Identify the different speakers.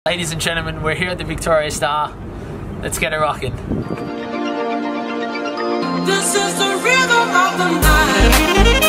Speaker 1: Ladies and gentlemen, we're here at the Victoria Star. Let's get it rocking.
Speaker 2: This is the rhythm of the night.